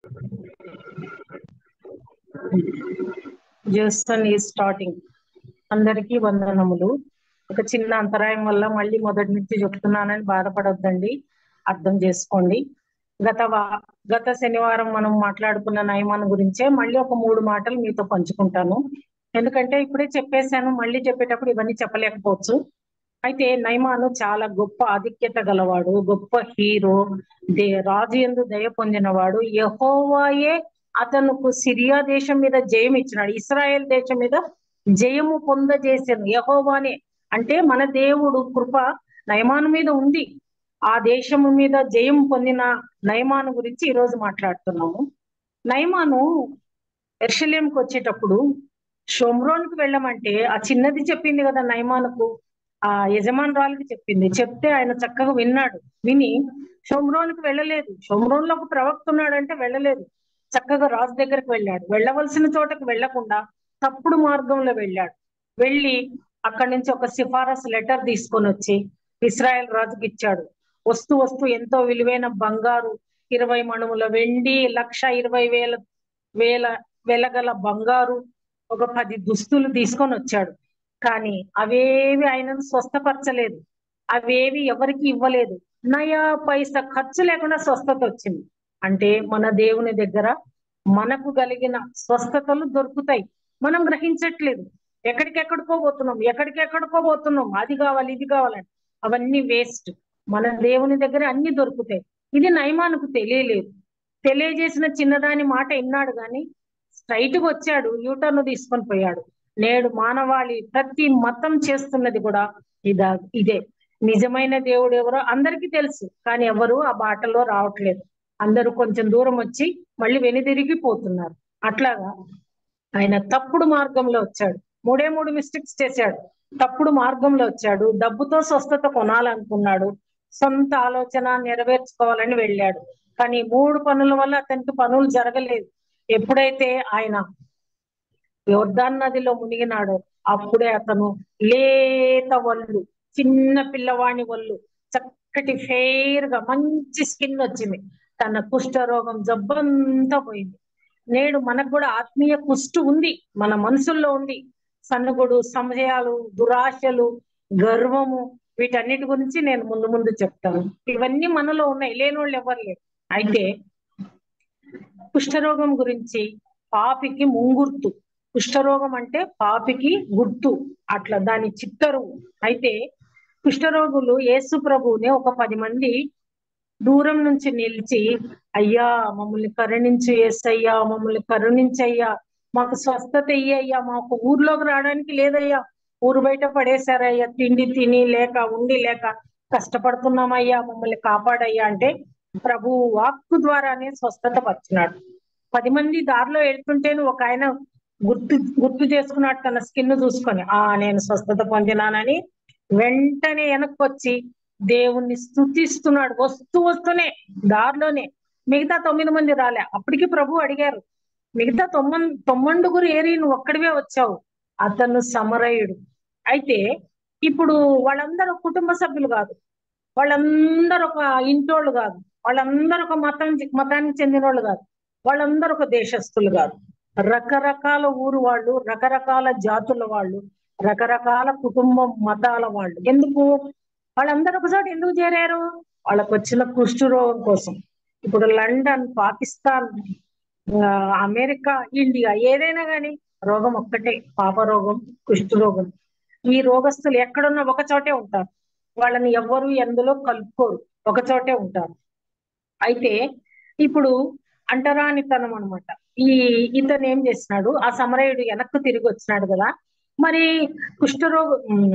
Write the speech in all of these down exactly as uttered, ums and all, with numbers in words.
జస్టన్ ఈ స్టార్టింగ్. అందరికీ వందనములు. ఒక చిన్న అంతరాయం వల్ల మళ్ళీ మొదటి నుంచి చెప్తున్నానని బాధపడొద్దండి, అర్థం చేసుకోండి. గత వా- గత శనివారం మనం మాట్లాడుకున్న నయమాన్ గురించే మళ్ళీ ఒక మూడు మాటలు మీతో పంచుకుంటాను. ఎందుకంటే ఇప్పుడే చెప్పేశాను, మళ్ళీ చెప్పేటప్పుడు ఇవన్నీ చెప్పలేకపోవచ్చు. అయితే నయమాను చాలా గొప్ప ఆధిక్యత గలవాడు, గొప్ప హీరో, దే రాజు యందు దయ పొందినవాడు. యెహోవాయే అతనుకు సిరియా దేశం మీద జయం ఇచ్చినాడు, ఇస్రాయేల్ దేశం మీద జయము పొందజేసాను. యెహోవానే అంటే మన దేవుడు కృప నయమాను మీద ఉంది. ఆ దేశము మీద జయం పొందిన నయమాను గురించి ఈరోజు మాట్లాడుతున్నాము. నయమాను యెరూషలేంకి వచ్చేటప్పుడు షోమ్రోన్కి వెళ్ళమంటే ఆ చిన్నది చెప్పింది కదా నయమానుకు, ఆ యజమానురాలికి చెప్పింది. చెప్తే ఆయన చక్కగా విన్నాడు. విని షోమ్రోన్కి వెళ్ళలేదు. షోమ్రోన్లో ఒక ప్రవక్త ఉన్నాడంటే వెళ్ళలేదు. చక్కగా రాజు దగ్గరికి వెళ్ళాడు. వెళ్ళవలసిన చోటకు వెళ్లకుండా తప్పుడు మార్గంలో వెళ్ళాడు. వెళ్ళి అక్కడి నుంచి ఒక సిఫారసు లెటర్ తీసుకొని వచ్చి ఇస్రాయేల్ రాజుకి ఇచ్చాడు. వస్తూ వస్తూ ఎంతో విలువైన బంగారు, ఇరవై మణుముల వెండి, లక్ష ఇరవై వేల వేల వెలగల బంగారు, ఒక పది దుస్తులు తీసుకొని వచ్చాడు. కానీ అవేవి ఆయనను స్వస్థపరచలేదు. అవేవి ఎవరికి ఇవ్వలేదు. నయా పైసా ఖర్చు లేకుండా స్వస్థత వచ్చింది. అంటే మన దేవుని దగ్గర మనకు కలిగిన స్వస్థతలు దొరుకుతాయి, మనం గ్రహించట్లేదు. ఎక్కడికెక్కడికో పోతున్నాం, ఎక్కడికెక్కడికో పోతున్నాం, అది కావాలి ఇది కావాలని. అవన్నీ వేస్ట్. మన దేవుని దగ్గర అన్ని దొరుకుతాయి. ఇది నయమానుకు తెలియలేదు. తెలియజేసిన చిన్నదాని మాట విన్నాడు కానీ స్ట్రైట్ గా వచ్చాడు, యూటర్న్ తీసుకొని పోయాడు. నేడు మానవాళి ప్రతి మతం చేస్తున్నది కూడా ఇదా ఇదే. నిజమైన దేవుడు ఎవరో అందరికీ తెలుసు, కానీ ఎవరు ఆ బాటలో రావట్లేదు. అందరూ కొంచెం దూరం వచ్చి మళ్ళీ వెనుదిరిగిపోతున్నారు. అట్లాగా ఆయన తప్పుడు మార్గంలో వచ్చాడు. మూడే మూడు మిస్టేక్స్ చేశాడు. తప్పుడు మార్గంలో వచ్చాడు. డబ్బుతో స్వస్థత కొనాలనుకున్నాడు. సొంత ఆలోచన నెరవేర్చుకోవాలని వెళ్ళాడు. కానీ మూడు పనుల వల్ల అతనికి పనులు జరగలేదు. ఎప్పుడైతే ఆయన యోర్దాన్ నదిలో మునిగినాడో అప్పుడే అతను లేత వల్లు, చిన్న పిల్లవాణి వల్లు, చక్కటి ఫెయిర్ గా మంచి స్కిన్ వచ్చింది. తన కుష్ఠ రోగం జబ్బంతా పోయింది. నేడు మనకు కూడా ఆత్మీయ కుష్టు ఉంది, మన మనసుల్లో ఉంది. సన్నుగుడు, సంశయాలు, దురాశలు, గర్వము, వీటన్నిటి గురించి నేను ముందు ముందు చెప్తాను. ఇవన్నీ మనలో ఉన్నాయి, లేని వాళ్ళు ఎవరు లేరు. అయితే కుష్ఠరోగం గురించి, పాపికి ముంగుర్తు. కుష్ఠరోగం అంటే పాపికి గుర్తు, అట్లా దాని చిత్తరువు. అయితే కుష్ఠరోగులు యేసు ప్రభువుని ఒక పది మంది దూరం నుంచి నిలిచి, అయ్యా మమ్మల్ని కరుణించు యేసయ్యా, మమ్మల్ని కరుణించయ్యా, మాకు స్వస్థత ఇయ్యయ్యా, మాకు ఊర్లోకి రావడానికి లేదయ్యా, ఊరు బయట పడేశారయ్యా, తిండి తిని లేక ఉండి లేక కష్టపడుతున్నామయ్యా, మమ్మల్ని కాపాడయ్యా అంటే ప్రభు వాక్కు ద్వారానే స్వస్థత వచ్చినాడు. పది మంది దారిలో వెళ్తుంటేను ఒక ఆయన గుర్తు గుర్తు చేసుకున్నాడు తన స్కిన్ చూసుకొని, ఆ నేను స్వస్థత పొందినానని. వెంటనే వెనక్కి వచ్చి దేవుణ్ణి స్తుతిస్తున్నాడు. వస్తూ వస్తూనే దారిలోనే, మిగతా తొమ్మిది మంది రాలే. అప్పటికి ప్రభు అడిగారు, మిగతా తొమ్మిది తొమ్మండుగురు ఏరి నువ్వు ఒక్కడివే వచ్చావు. అతను సమరయుడు. అయితే ఇప్పుడు వాళ్ళందరూ కుటుంబ సభ్యులు కాదు, వాళ్ళందరూ ఒక ఇంటోళ్ళు కాదు, వాళ్ళందరూ ఒక మతం మతానికి చెందిన వాళ్ళు కాదు, వాళ్ళందరూ ఒక దేశస్తులు కాదు. రకరకాల ఊరు వాళ్ళు, రకరకాల జాతుల వాళ్ళు, రకరకాల కుటుంబం మతాల వాళ్ళు. ఎందుకు వాళ్ళందరూ ఒకచోట ఎందుకు చేరారు? వాళ్ళకు వచ్చిన కుష్టు రోగం కోసం. ఇప్పుడు లండన్, పాకిస్తాన్, అమెరికా, ఇండియా, ఏదైనా కానీ రోగం ఒక్కటే, పాప రోగం, కుష్టు రోగం. ఈ రోగస్తులు ఎక్కడున్నా ఒక చోటే ఉంటారు. వాళ్ళని ఎవ్వరు ఎందులో కలుపుకోరు, ఒక చోటే ఉంటారు. అయితే ఇప్పుడు అంటరానితనం అనమాట. ఈ ఇతను ఏం చేసినాడు, ఆ సమరయుడు వెనక్కు తిరిగి వచ్చినాడు కదా. మరి కుష్ఠరోగ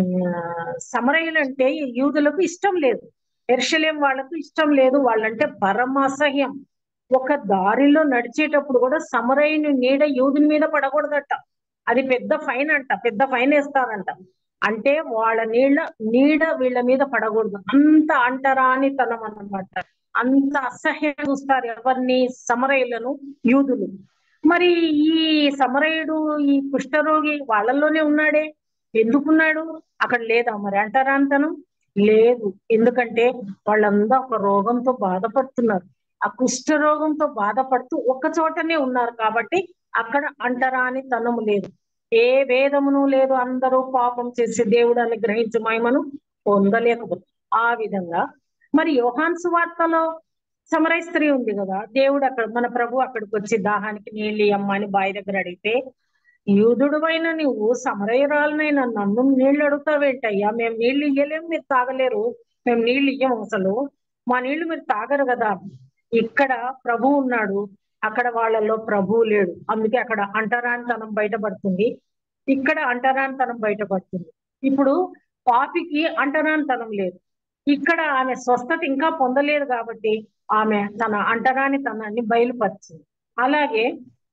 సమరయులంటే యూదులకు ఇష్టం లేదు, యెరూషలేం వాళ్ళకు ఇష్టం లేదు. వాళ్ళంటే పరమ అసహ్యం. ఒక దారిలో నడిచేటప్పుడు కూడా సమరయుని నీడ యూదుని మీద పడకూడదట. అది పెద్ద ఫైన్ అంట, పెద్ద ఫైన్ వేస్తారంట. అంటే వాళ్ళ నీళ్ళ నీడ వీళ్ళ మీద పడకూడదు. అంత అంటరానితనం అన్నమాట. అంత అసహ్యం చూస్తారు ఎవరిని? సమరయులను, యూదులు. మరి ఈ సమరయుడు, ఈ కుష్ఠరోగి వాళ్ళల్లోనే ఉన్నాడే, ఎందుకున్నాడు? అక్కడ లేదా మరి అంటరానితనం? లేదు. ఎందుకంటే వాళ్ళందరూ ఒక రోగంతో బాధపడుతున్నారు. ఆ కుష్ఠరోగంతో బాధపడుతూ ఒక్క చోటనే ఉన్నారు కాబట్టి అక్కడ అంటరాని తనము లేదు. ఏ భేదమును లేదు, అందరూ పాపం చేసి దేవుడు అనుగ్రహించు మహిమను పొందలేకపోతే. ఆ విధంగా మరి యోహాను సువార్తలో సమరయ స్త్రీ ఉంది కదా, దేవుడు అక్కడ మన ప్రభు అక్కడికి వచ్చి దాహానికి నీళ్ళు అమ్మ అని బావి దగ్గర అడిగితే, యూదుడువైన నువ్వు సమరయురాలనైనా నన్ను నీళ్లు అడుగుతావేంటయ్యా, మేము నీళ్లు ఇయ్యలేము, మీరు తాగలేరు, మేము నీళ్లు ఇయ్యము, అసలు మా నీళ్లు మీరు తాగరు కదా. ఇక్కడ ప్రభు ఉన్నాడు, అక్కడ వాళ్ళలో ప్రభువు లేడు, అందుకే అక్కడ అంటరానితనం బయటపడుతుంది, ఇక్కడ అంటరానితనం బయటపడుతుంది. ఇప్పుడు పాపికి అంటరానితనం లేదు, ఇక్కడ ఆమె స్వస్థత ఇంకా పొందలేదు కాబట్టి ఆమె తన అంటరానితనాన్ని బయలుపరిచింది. అలాగే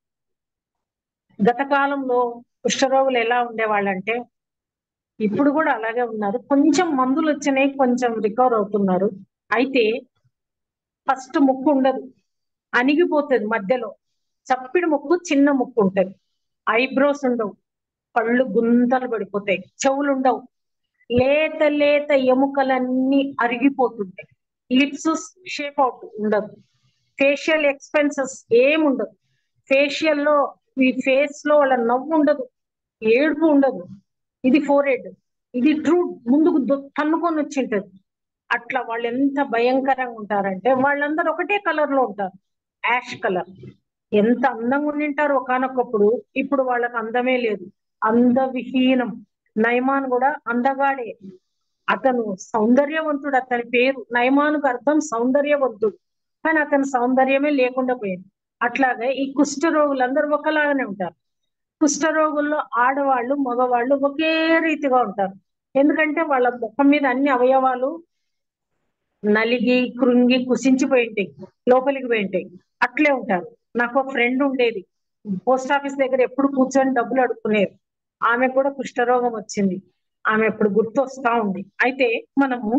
గత కాలంలో కుష్ఠరోగులు ఎలా ఉండేవాళ్ళంటే ఇప్పుడు కూడా అలాగే ఉన్నారు, కొంచెం మందులు వచ్చినాయి, కొంచెం రికవర్ అవుతున్నారు. అయితే ఫస్ట్ ముక్కు ఉండదు, అణిగిపోతుంది మధ్యలో, చప్పిడి ముక్కు, చిన్న ముక్కు ఉంటుంది, ఐబ్రోస్ ఉండవు, కళ్ళు గుంతలు పడిపోతాయి, చెవులు ఉండవు, లేత లేత ఎముకలన్నీ అరిగిపోతుంటాయి, లిప్స్ షేప్ అవుట్ ఉండదు, ఫేషియల్ ఎక్స్పెన్సెస్ ఏముండదు, ఫేషియల్ లో ఈ ఫేస్ లో వాళ్ళ నవ్వు ఉండదు, ఏడుపు ఉండదు, ఇది ఫోర్ హెడ్, ఇది ట్రూ ముందుకు తన్నుకొని వచ్చింటది. అట్లా వాళ్ళు ఎంత భయంకరంగా ఉంటారంటే వాళ్ళందరూ ఒకటే కలర్ లో ఉంటారు, యాష్ కలర్. ఎంత అందంగా ఉండింటారు ఒకనొకప్పుడు, ఇప్పుడు వాళ్ళకి అందమే లేదు, అందవిహీనం. నయమాన్ కూడా అందగాడే, అతను సౌందర్యవంతుడు, అతని పేరు నయమానుకు అర్థం సౌందర్యవంతుడు, కానీ అతని సౌందర్యమే లేకుండా పోయింది. అట్లాగే ఈ కుష్ఠ రోగులందరూ ఒకలాగానే ఉంటారు. కుష్ఠరోగుల్లో ఆడవాళ్ళు మగవాళ్ళు ఒకే రీతిగా ఉంటారు, ఎందుకంటే వాళ్ళ ముఖం మీద అన్ని అవయవాలు నలిగి కృంగి కుసించిపోయి ఉంటాయి, లోపలికి పోయి ఉంటాయి, అట్లే ఉంటారు. నాకు ఒక ఫ్రెండ్ ఉండేది, పోస్ట్ ఆఫీస్ దగ్గర ఎప్పుడు కూర్చొని డబ్బులు అడుక్కునేది, ఆమె కూడా కుష్ఠరోగం వచ్చింది, ఆమె ఎప్పుడు గుర్తు వస్తా ఉంది. అయితే మనము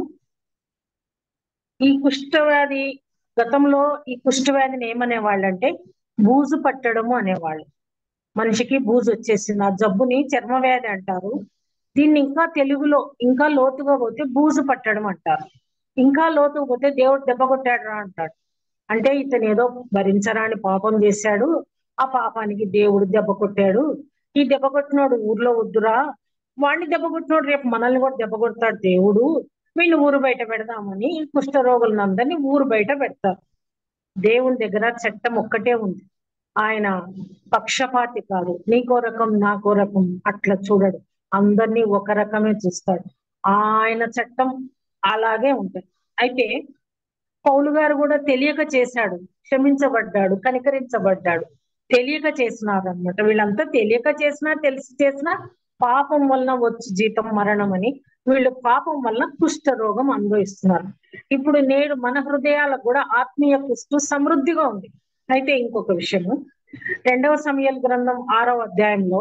ఈ కుష్ఠవ్యాధి, గతంలో ఈ కుష్ఠవ్యాధిని ఏమనేవాళ్ళంటే బూజు పట్టడము అనేవాళ్ళు. మనిషికి బూజు వచ్చేసింది, ఆ జబ్బుని చర్మ వ్యాధి అంటారు. దీన్ని ఇంకా తెలుగులో ఇంకా లోతుగా పోతే బూజు పట్టడం అంటారు, ఇంకా లోతుగా పోతే దేవుడు దెబ్బ కొట్టాడు రా అంటాడు. అంటే ఇతను ఏదో భరించరాని పాపం చేశాడు, ఆ పాపానికి దేవుడు దెబ్బ కొట్టాడు, ఈ దెబ్బ కొట్టినోడు ఊర్లో వద్దురా, వాడిని దెబ్బ కొట్టినోడు రేపు మనల్ని కూడా దెబ్బ కొడతాడు దేవుడు, వీళ్ళు ఊరు బయట పెడదామని కుష్ఠరోగులందరినీ ఊరు బయట పెడతారు. దేవుని దగ్గర చట్టం ఒక్కటే ఉంది, ఆయన పక్షపాతి కాదు, నీకో రకం నాకో రకం అట్లా చూడడు, అందరినీ ఒక రకమే చూస్తాడు, ఆయన చట్టం అలాగే ఉంటుంది. అయితే పౌలు గారు కూడా తెలియక చేశాడు, క్షమించబడ్డాడు, కనికరించబడ్డాడు, తెలియక చేసినారు అనమాట. వీళ్ళంతా తెలియక చేసినా తెలిసి చేసినా పాపం వలన వచ్చి జీతం మరణం అని, వీళ్ళు పాపం వలన కుష్ఠ రోగం అనుభవిస్తున్నారు. ఇప్పుడు నేడు మన హృదయాలకు కూడా ఆత్మీయ కుష్ఠు సమృద్ధిగా ఉంది. అయితే ఇంకొక విషయము, రెండవ సమూయేలు గ్రంథం ఆరవ అధ్యాయంలో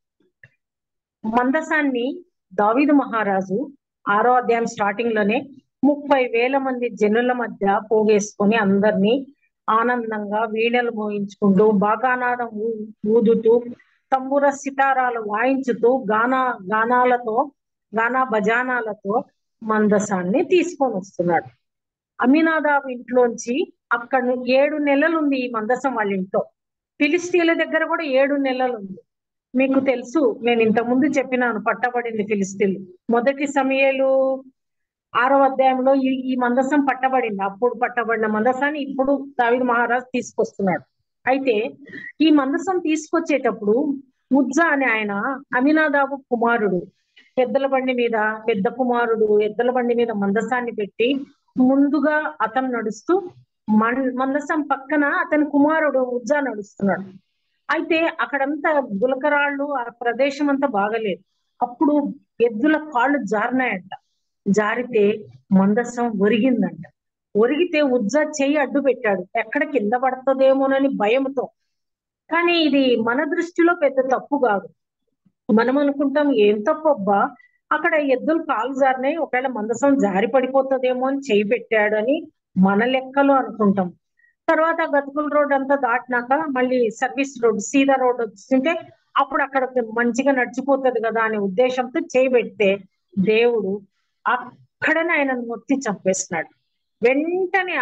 మందసాన్ని దావీదు మహారాజు ఆరో అధ్యాయం స్టార్టింగ్ లోనే ముప్పై వేల మంది జనుల మధ్య పోగేసుకొని అందరినీ ఆనందంగా వీణలు మోయించుకుంటూ బాగానాదం ఊదుతూ తంబుర సితారాలు వాయించుతూ గానా గానాలతో గానా భజానాలతో మందసాన్ని తీసుకొని వస్తున్నాడు. అమీనాదాబు ఇంట్లోంచి అక్కడ ఏడు నెలలు ఉంది ఈ మందసం వాళ్ళ ఇంట్లో, ఫిలిస్తీన్ల దగ్గర కూడా ఏడు నెలలు ఉంది. మీకు తెలుసు, నేను ఇంత ముందు చెప్పినాను, పట్టబడింది ఫిలిస్తీన్లు. మొదటి సమూయేలు ఆరో అధ్యాయంలో ఈ ఈ మందసం పట్టబడింది, అప్పుడు పట్టబడిన మందసాన్ని ఇప్పుడు దావీదు మహారాజు తీసుకొస్తున్నాడు. అయితే ఈ మందసం తీసుకొచ్చేటప్పుడు ఉజ్జా అనే ఆయన అమీనాదాబు కుమారుడు ఎద్దల బండి మీద, పెద్ద కుమారుడు ఎద్దల బండి మీద మందసాన్ని పెట్టి ముందుగా అతను నడుస్తూ మన్ మందసం పక్కన అతని కుమారుడు ఉజ్జా నడుస్తున్నాడు. అయితే అక్కడంతా గులకరాళ్ళు, ఆ ప్రదేశం అంతా బాగలేదు. అప్పుడు ఎద్దుల కాళ్ళు జారినాయంట, జారితే మందసం ఒరిగిందంట. ఒరిగితే ఉజ్జా చెయ్యి అడ్డు పెట్టాడు, ఎక్కడ కింద పడుతుందేమోనని భయంతో. కానీ ఇది మన దృష్టిలో పెద్ద తప్పు కాదు, మనం అనుకుంటాం ఏం తప్పు అబ్బా, అక్కడ ఎద్దులు కాలు జారినాయి, ఒకవేళ మందసం జారి పడిపోతుందేమో అని చెయ్యి పెట్టాడు అని మన లెక్కలో అనుకుంటాం. తర్వాత గతుకుల రోడ్ అంతా దాటినాక మళ్ళీ సర్వీస్ రోడ్, సీదా రోడ్ వచ్చింటే అప్పుడు అక్కడ మంచిగా నడిచిపోతుంది కదా అనే ఉద్దేశంతో చేయబెడితే దేవుడు అక్కడనే ఆయనను మొత్తి చంపేస్తున్నాడు. వెంటనే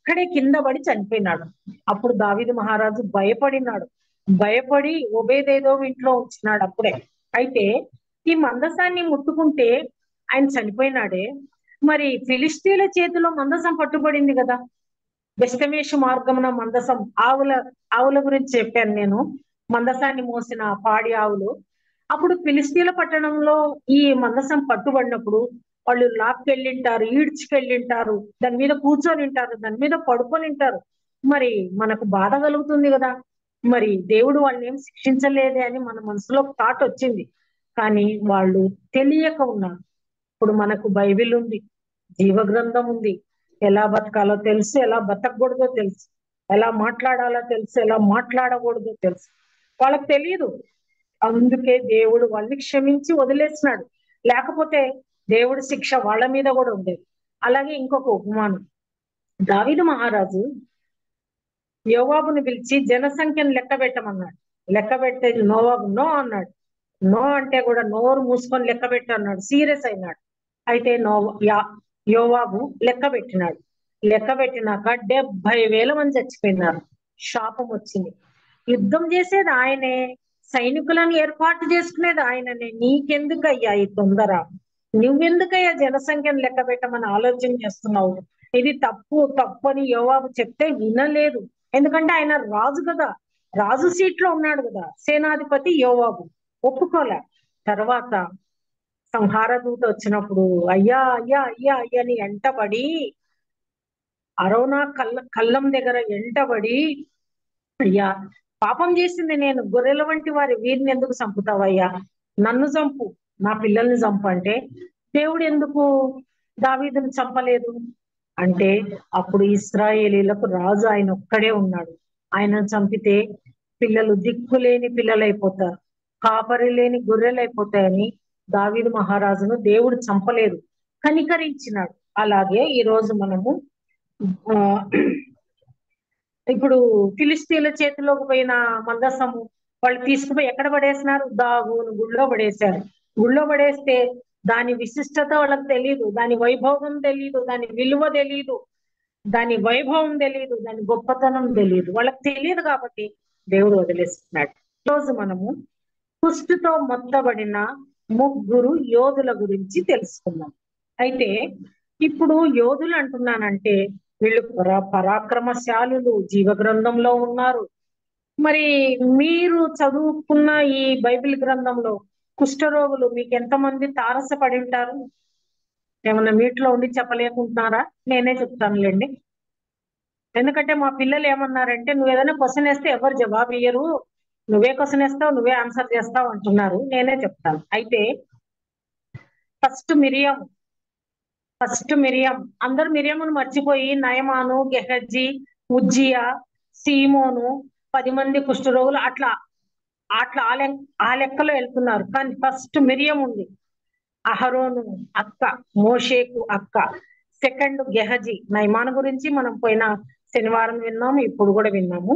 అక్కడే కింద పడి చనిపోయినాడు. అప్పుడు దావీదు మహారాజు భయపడినాడు. భయపడి ఒబేదేదో ఇంట్లో ఉంచినాడు అప్పుడే. అయితే ఈ మందసాన్ని ముట్టుకుంటే ఆయన చనిపోయినాడే, మరి ఫిలిస్తీన్ల చేతిలో మందసం పట్టుబడింది కదా. బెస్తమేషు మార్గమున మందసం, ఆవుల ఆవుల గురించి చెప్పాను నేను, మందసాన్ని మోసిన పాడి ఆవులు. అప్పుడు ఫిలిస్తీన్ల పట్టణంలో ఈ మందసం పట్టుబడినప్పుడు వాళ్ళు లాక్కెళ్ళింటారు, ఈడ్చుకెళ్ళింటారు, దాని మీద కూర్చొని ఉంటారు, దాని మీద పడుకొని ఉంటారు. మరి మనకు బాధ కలుగుతుంది కదా. మరి దేవుడు వాళ్ళని ఏం శిక్షించలేదే అని మన మనసులో థాట్ వచ్చింది. కానీ వాళ్ళు తెలియక ఉన్నారు. ఇప్పుడు మనకు బైబిల్ ఉంది, జీవ గ్రంథం ఉంది, ఎలా బతకాలో తెలుసు, ఎలా బతకూడదో తెలుసు, ఎలా మాట్లాడాలో తెలుసు, ఎలా మాట్లాడకూడదో తెలుసు. వాళ్ళకి తెలియదు. అందుకే దేవుడు వాళ్ళని క్షమించి వదిలేసినాడు. లేకపోతే దేవుడి శిక్ష వాళ్ళ మీద కూడా ఉండేది. అలాగే ఇంకొక ఉపమానం, దావీదు మహారాజు యోవాబుని పిలిచి జనసంఖ్యను లెక్క పెట్టమన్నాడు. లెక్క పెట్టేది నోవాబు నో అన్నాడు. నో అంటే కూడా నోరు మూసుకొని లెక్క పెట్టి అన్నాడు, సీరియస్ అయినాడు. అయితే నో యా యోవాబు లెక్క పెట్టినాడు. లెక్క పెట్టినాక డెబ్బై వేల మంది చచ్చిపోయినారు. శాపం వచ్చింది. యుద్ధం చేసేది ఆయనే, సైనికులను ఏర్పాటు చేసుకునేది ఆయననే. నీకెందుకయ్యా ఈ తొందర? నువ్వెందుకయ్యా జనసంఖ్యను లెక్క పెట్టమని ఆలోచన చేస్తున్నావు? ఇది తప్పు తప్పు అని యోవాబు చెప్తే వినలేదు. ఎందుకంటే ఆయన రాజు కదా, రాజు సీట్ లో ఉన్నాడు కదా, సేనాధిపతి యోవాబు ఒప్పుకోలే. తర్వాత సంహార దూత వచ్చినప్పుడు అయ్యా అయ్యా అయ్యా అయ్యని ఎంటబడి, అరోనా కళ్ళ కళ్ళం దగ్గర ఎంటబడి, అయ్యా పాపం చేసింది నేను, గొర్రెల వంటి వారి వీరిని ఎందుకు చంపుతావయ్యా, నన్ను చంపు, నా పిల్లల్ని చంపు అంటే, దేవుడు ఎందుకు దావీదును చంపలేదు అంటే, అప్పుడు ఇశ్రాయేలీలకు రాజు ఆయన ఒక్కడే ఉన్నాడు. ఆయనను చంపితే పిల్లలు దిక్కులేని పిల్లలైపోతారు, కాపరి లేని గొర్రెలు అయిపోతాయని దావీదు మహారాజును దేవుడు చంపలేదు, కనికరించినాడు. అలాగే ఈ రోజు మనము ఆ ఇప్పుడు ఫిలిస్తీన్ల చేతిలోకి పోయిన మందసము వాళ్ళు తీసుకుపోయి ఎక్కడ పడేసినారు? దాగోను గుళ్ళో పడేశారు. గుళ్ళో పడేస్తే దాని విశిష్టత వాళ్ళకి తెలియదు, దాని వైభవం తెలియదు, దాని విలువ తెలియదు, దాని వైభవం తెలియదు, దాని గొప్పతనం తెలియదు. వాళ్ళకి తెలియదు కాబట్టి దేవుడు వదిలేస్తున్నాడు. ఈరోజు మనము కుష్టుతో మొత్తబడిన ముగ్గురు యోధుల గురించి తెలుసుకుందాం. అయితే ఇప్పుడు యోధులు అంటున్నానంటే వీళ్ళు పరా పరాక్రమశాలులు, జీవ గ్రంథంలో ఉన్నారు. మరి మీరు చదువుకున్న ఈ బైబిల్ గ్రంథంలో కుష్ఠరోగులు మీకు ఎంతమంది తారసపడి ఉంటారు? ఏమన్నా మీట్లో ఉండి చెప్పలేకుంటున్నారా? నేనే చెప్తానులేండి. ఎందుకంటే మా పిల్లలు ఏమన్నారంటే, నువ్వు ఏదైనా క్వశ్చన్ వేస్తే ఎవరు జవాబు ఇయ్యరు, నువ్వే క్వశ్చన్ వేస్తావు, నువ్వే ఆన్సర్ చేస్తావు అంటున్నారు. నేనే చెప్తాను. అయితే ఫస్ట్ మిరియం ఫస్ట్ మిరియం అందరు మిరియమును మర్చిపోయి నయమాను, గెహజీ, ఉజ్జియా, సీమోను, పది మంది కుష్ఠరోగులు అట్లా అట్లా ఆ లెక్క ఆ లెక్కలో వెళ్తున్నారు. కానీ ఫస్ట్ మిరియం ఉంది, అహరోను అక్క, మోషేకు అక్క. సెకండ్ గెహజీ, నయమాను గురించి మనం పోయిన శనివారం విన్నాము, ఇప్పుడు కూడా విన్నాము.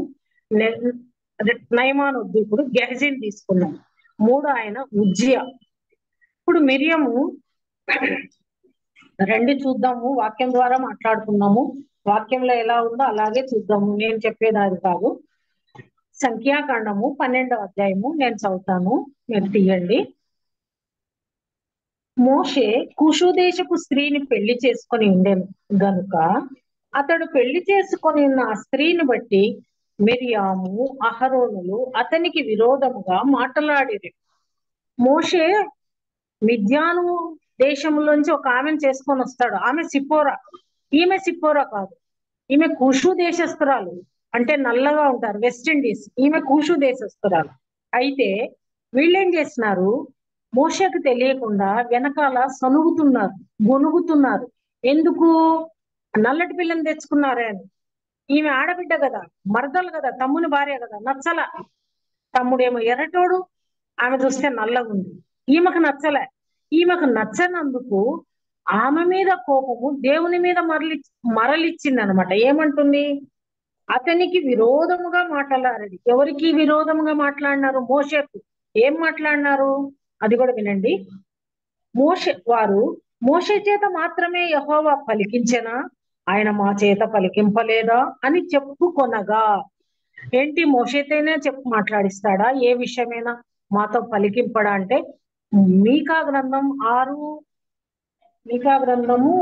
నయమాను వద్దు, ఇప్పుడు గెహజీని తీసుకున్నాం. మూడు ఆయన ఉజ్జియా. ఇప్పుడు మిరియము రండి చూద్దాము, వాక్యం ద్వారా మాట్లాడుకున్నాము. వాక్యంలో ఎలా ఉందో అలాగే చూద్దాము, నేను చెప్పేదాది కాదు. సంఖ్యాకాండము పన్నెండవ అధ్యాయము నేను చదువుతాను, మీరు తీయండి. మోషే కుషు దేశపు స్త్రీని పెళ్లి చేసుకొని ఉండేను గనుక అతడు పెళ్లి చేసుకొని ఉన్న ఆ స్త్రీని బట్టి మిరియాము, అహరోనులు అతనికి విరోధముగా మాట్లాడేది. మోషే మిద్యాను దేశంలోంచి ఒక ఆమెను చేసుకొని వస్తాడు. ఆమె సిప్పోరా. ఈమె సిప్పోరా కాదు, ఈమె కుషు దేశస్తురాలు, అంటే నల్లగా ఉంటారు, వెస్ట్ ఇండీస్. ఈమె కుషు దేశస్తురాలు. అయితే వీళ్ళేం చేస్తున్నారు, మోషకు తెలియకుండా వెనకాల సనుగుతున్నారు, గొనుగుతున్నారు. ఎందుకు? నల్లటి పిల్లని తెచ్చుకున్నారే అని. ఈమె ఆడబిడ్డ కదా, మరదలు కదా, తమ్ముని భార్య కదా, నచ్చల. తమ్ముడేమో ఎర్రటోడు, ఆమె చూస్తే నల్లగా ఉంది, ఈమెకు నచ్చలే. ఈమెకు నచ్చనందుకు ఆమె మీద కోపము దేవుని మీద మరలి మరలిచ్చింది అనమాట. ఏమంటుంది? అతనికి విరోధముగా మాట్లాడారు. ఎవరికి విరోధముగా మాట్లాడినారు? మోషేకు. ఏం మాట్లాడినారు అది కూడా వినండి. మోషే వారు మోషే చేత మాత్రమే యెహోవా పలికించెనా, ఆయన మా చేత పలికింపలేదా అని చెప్పుకొనగా. ఏంటి మోషేతోనే చెప్పు మాట్లాడిస్తాడా ఏ విషయమైనా మాతో పలికింపడా అంటే, మీకా గ్రంథం ఆరు మీకా గ్రంథము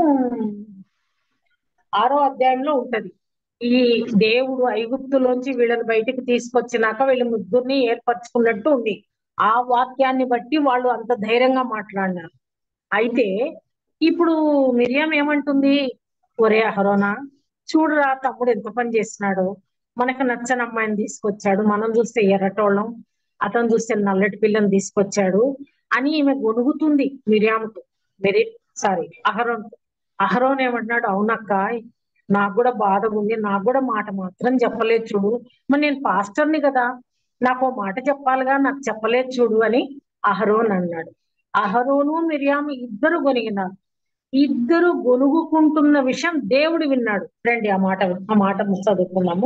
ఆరో అధ్యాయంలో ఉంటది. ఈ దేవుడు ఐగుప్తులోంచి వీళ్ళని బయటికి తీసుకొచ్చినాక వీళ్ళ ముగ్గురిని ఏర్పరచుకున్నట్టు ఉంది. ఆ వాక్యాన్ని బట్టి వాళ్ళు అంత ధైర్యంగా మాట్లాడినారు. అయితే ఇప్పుడు మిరియం ఏమంటుంది, ఒరే అహరోనా, చూడురా తమ్ముడు ఎంత పని చేస్తున్నాడు, మనకు నచ్చని అమ్మాయిని తీసుకొచ్చాడు, మనం చూస్తే ఎర్రటోళ్ళం, అతను చూస్తే నల్లటి పిల్లని తీసుకొచ్చాడు అని ఈమె గొనుగుతుంది మిరియాముతో. మెరి సారీ అహరోన్ అహరోన్ ఏమంటున్నాడు, అవునక్క నాకు కూడా బాధ ఉంది, నాకు కూడా మాట మాత్రం చెప్పలేదు చూడు, మరి నేను పాస్టర్ని కదా, నాకు ఓ మాట చెప్పాలిగా, నాకు చెప్పలేదు చూడు అని అహరోన్ అన్నాడు. అహరోను మిరియాము ఇద్దరు గొనిగినారు. ఇద్దరు గొనుగుకుంటున్న విషయం దేవుడు విన్నాడు. రండి ఆ మాట ఆ మాట చదువుకున్నాము.